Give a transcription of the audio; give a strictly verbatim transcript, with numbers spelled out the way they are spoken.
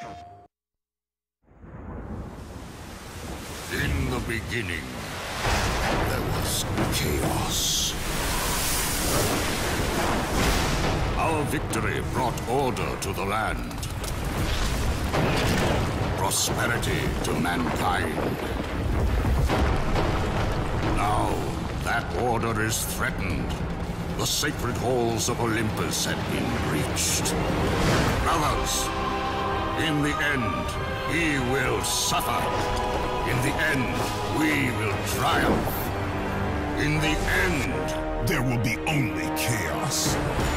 In the beginning, there was chaos. Our victory brought order to the land. Prosperity to mankind. Now, that order is threatened. The sacred halls of Olympus have been breached. Brothers, in the end, he will suffer. In the end, we will triumph. In the end, there will be only chaos.